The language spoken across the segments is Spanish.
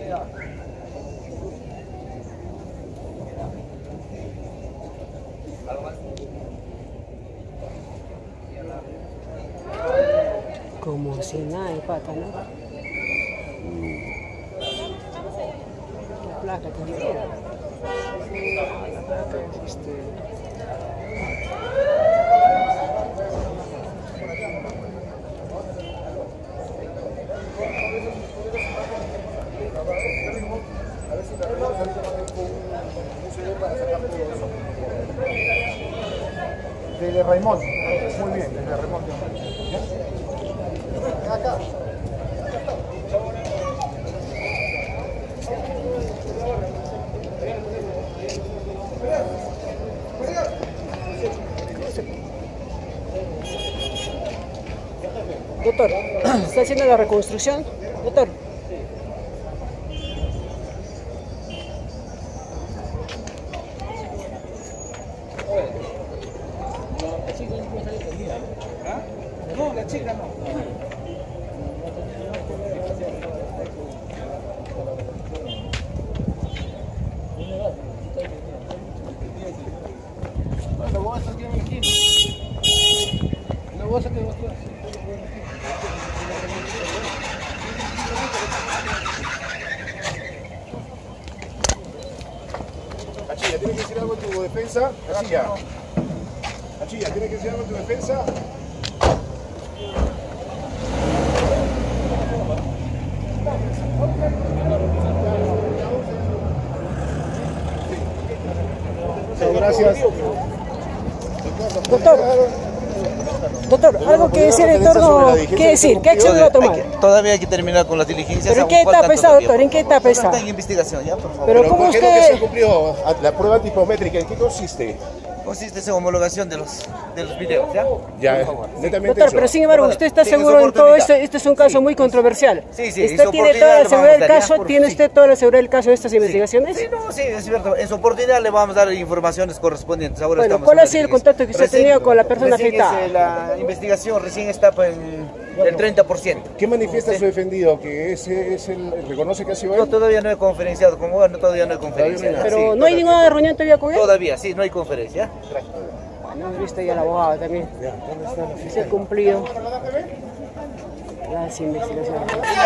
Como si nada de pata, ¿no? La placa que tiene. La placa es De Raymond, muy bien, de Raymond. Acá. Doctor, ¿está haciendo la reconstrucción? Doctor. No, la chica no. Bueno, vos estás bien aquí. No vos a que vos Achilla, ¿tienes que decir algo en tu defensa? Achilla. Achilla, ¿tienes que decir algo en tu defensa? Gracias. Doctor, algo que decir en torno, ¿qué decir? ¿Qué acción va a tomar? Todavía hay que terminar con las diligencias. ¿Pero en qué etapa está, doctor? ¿En qué etapa está? Está en investigación, ya, por favor. Pero ¿cómo ¿por qué no que usted...? se cumplió la prueba antipométrica? ¿En qué consiste? Consiste en homologación de los videos, ¿ya? Ya, netamente Doctor, eso. pero sin embargo, ¿usted está Tengo seguro en todo oportunidad. esto? Este es un caso muy controversial. Sí, sí, ¿Usted en su tiene toda la oportunidad le seguridad del vamos a dar, caso? ya, ¿Tiene usted toda la seguridad del caso de estas investigaciones? Sí, no, sí, es cierto. En su oportunidad le vamos a dar informaciones correspondientes. Ahora Bueno, estamos ¿cuál en ha sido el diligencia. contacto que usted ha tenido con la persona Recién afectada? la investigación recién está en el 30%. ¿Qué manifiesta su defendido? ¿Que ese es el reconoce que ha sido Yo él? todavía no he conferenciado con él, todavía no he conferenciado. Pero Sí, ¿no hay todavía. ninguna reunión todavía con él? Todavía, sí, no hay conferencia. No, viste ya el abogado también. Se ha cumplido las investigaciones.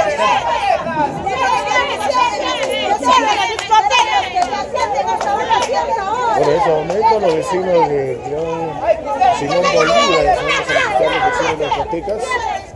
Por ese momento los vecinos de Simón Bolívar, los vecinos de las discotecas.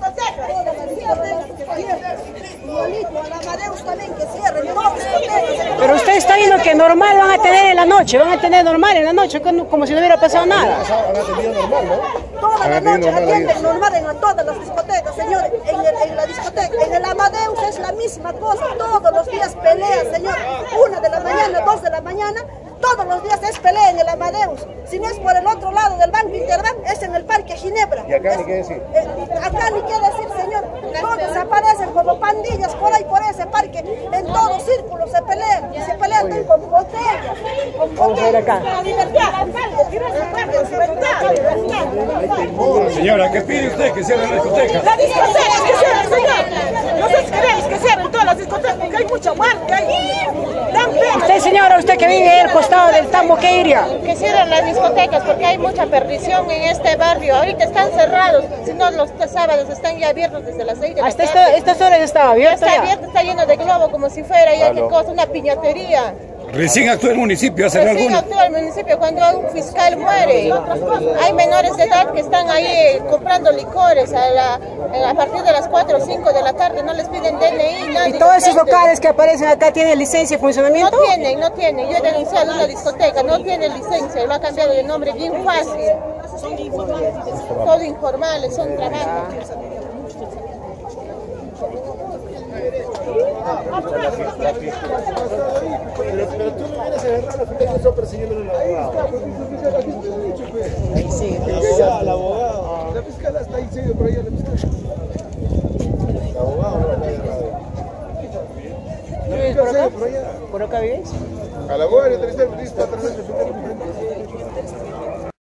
Pero usted está viendo que normal van a tener en la noche, normal en la noche, como si no hubiera pasado nada. Han atendido normal, ¿no? Toda la noche atienden normal en todas las discotecas, señores. En la discoteca, en el Amadeus es la misma cosa. Todos los días peleas, señor. 1 de la mañana, 2 de la mañana. Todos los días es pelea en el Amadeus. Si no es por el otro lado del Banco Interbank, es en el Parque Ginebra. ¿Y acá ni qué decir? Acá ni qué decir, señor. Todos aparecen como pandillas por ahí, por ese parque. En todo círculo se pelean. Y se pelean con botellas. Vamos a ver acá. Señora, ¿qué pide usted? Que cierren la discoteca. La discoteca, que cierren, señor. Nosotros queremos que cierren todas las discotecas porque hay mucha muerte ahí. Dan pena. Usted, señora, usted que vive al costado del Tambo, ¿qué iría? Que cierren las discotecas porque hay mucha perdición en este barrio. Ahorita están cerrados, si no los sábados están ya abiertos desde las 6 de la Hasta tarde. estas horas estaba abierto Está ya. abierto, está lleno de globo como si fuera ya qué cosa, una piñatería. Recién actuó el municipio, ¿hace Recién alguno? actúa el municipio cuando un fiscal muere. Hay menores de edad que están ahí comprando licores a partir de las 4 o 5 de la tarde, no les piden DNI, nada. ¿Y todos esos locales que aparecen acá tienen licencia de funcionamiento? No tienen. Yo he denunciado una discoteca, no tienen licencia, lo ha cambiado de nombre bien fácil. Todo informales, son trabajos. Pero tú no vienes a agarrar la fila y eso persiguiendo al abogado. Ahí sí. El abogado. La fiscal está ahí, seguido por allá, la fiscal. El abogado no está ¿Vives por acá? ¿Por acá vives? A la abogada le entrevisté, está tratando de defender